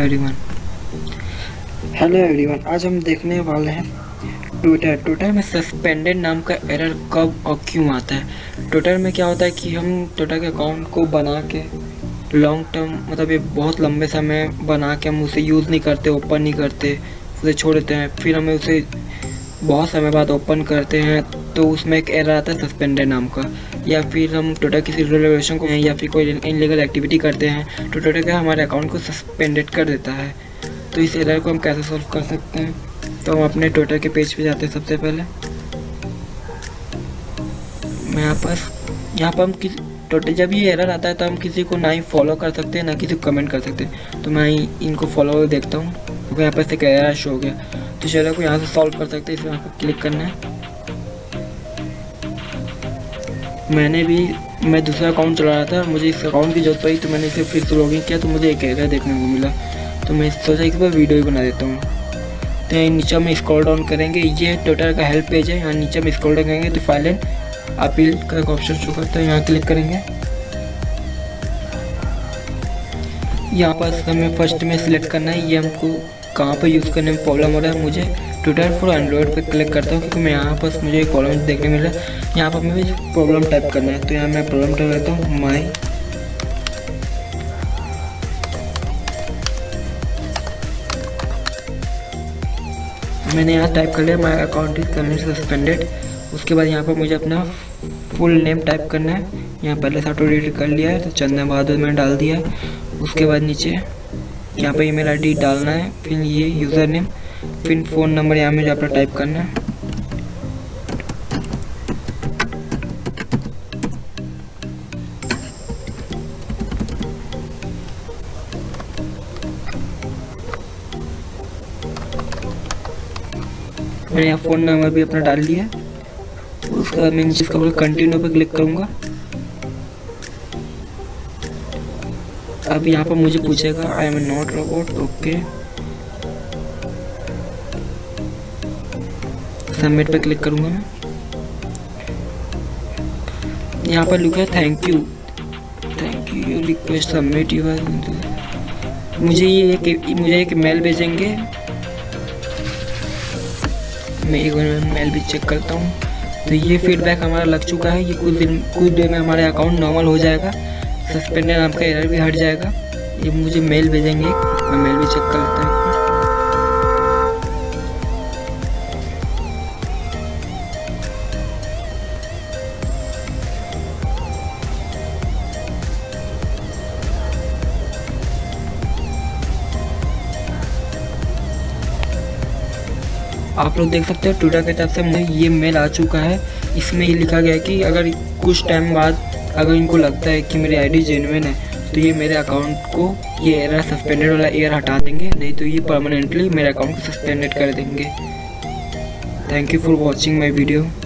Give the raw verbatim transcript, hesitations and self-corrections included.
Everyone hello everyone आज हम देखने वाले हैं ट्विटर ट्विटर में सस्पेंडेड नाम का एरर कब और क्यों आता है। ट्विटर में क्या होता है कि हम ट्विटर के अकाउंट को बना के लॉन्ग टर्म मतलब ये बहुत लंबे समय बना के हम उसे यूज़ नहीं करते, ओपन नहीं करते, उसे छोड़ देते हैं। फिर हमें उसे बहुत समय बाद ओपन करते हैं तो उसमें एक एरर आता है सस्पेंडेड नाम का। या फिर हम ट्विटर किसी रेगुलेशन को या फिर कोई इनलीगल एक्टिविटी करते हैं तो ट्विटर का हमारे अकाउंट को सस्पेंडेड कर देता है। तो इस एरर को हम कैसे सॉल्व कर सकते हैं, तो हम अपने ट्विटर के पेज पे जाते हैं। सबसे पहले मैं यहाँ पर यहाँ पर हम किसी ट्विटर जब ये एरर आता है तो हम किसी को ना ही फॉलो कर सकते हैं ना किसी को कमेंट कर सकते हैं। तो मैं इनको फॉलो देखता हूँ क्योंकि यहाँ पर से एरर शो हो गया। तो इस एरर को यहाँ से सॉल्व कर सकते हैं, इसमें यहाँ पर क्लिक करना है। मैंने भी मैं दूसरा अकाउंट चला रहा था, मुझे इस अकाउंट की जरूरत पड़ी तो मैंने इसे फिर से लॉगिन किया तो मुझे एक एरर देखने को मिला। तो मैं सोचा इस पर वीडियो ही बना देता हूँ। तो यहाँ नीचे में स्क्रॉल डाउन करेंगे, ये ट्विटर का हेल्प पेज है। यहाँ नीचे में स्क्रॉल डाउन करेंगे तो फाइल एंड अपील का एक ऑप्शन शो करता है, यहाँ क्लिक करेंगे। यहाँ पर हमें फर्स्ट में सिलेक्ट करना है ये हमको कहाँ पर यूज़ करने में प्रॉब्लम हो रहा है। मुझे ट्विटर फॉर एंड्रॉयड पे क्लिक करता हूँ क्योंकि मैं यहाँ पर मुझे एक प्रॉब्लम देखने मिल रहा है। यहाँ पर हमें प्रॉब्लम टाइप करना है तो यहाँ मैं प्रॉब्लम टाइप करता हूँ माई मैंने यहाँ टाइप कर लिया my account is currently suspended. उसके बाद यहाँ पर मुझे अपना फुल नेम टाइप करना है। यहाँ पहले से ऑटो डिलीट कर लिया है तो चंदा बहादुर मैंने डाल दिया है। उसके बाद नीचे यहाँ पर ईमेल आईडी डालना है, फिर ये यूज़र नेम, फिर फ़ोन नंबर यहाँ मुझे अपना टाइप करना है। मैंने यहाँ फ़ोन नंबर भी अपना डाल लिया है। उसके बाद मैं नीचे इसका कंटिन्यू पे क्लिक करूँगा। अब यहाँ पर मुझे पूछेगा I am not robot, okay submit पे क्लिक करूँगा मैं। यहाँ पर लिखा है thank you thank you request submit your. मुझे ये एक मुझे एक मेल भेजेंगे, मैं एक बार मेल भी चेक करता हूँ। तो ये फीडबैक हमारा लग चुका है। ये कुछ दिन कुछ देर में हमारे अकाउंट नॉर्मल हो जाएगा, सस्पेंडेड नाम का एरर भी हट जाएगा। ये मुझे मेल भेजेंगे, मैं मेल भी चेक कर लेता हूँ। आप लोग देख सकते हो ट्विटर की तरफ से मुझे ये मेल आ चुका है। इसमें ये लिखा गया है कि अगर कुछ टाइम बाद अगर इनको लगता है कि मेरी आईडी जेन्युइन है तो ये मेरे अकाउंट को ये एरर सस्पेंडेड वाला एरर हटा देंगे, नहीं तो ये परमानेंटली मेरे अकाउंट को सस्पेंडेड कर देंगे। Thank you for watching my video.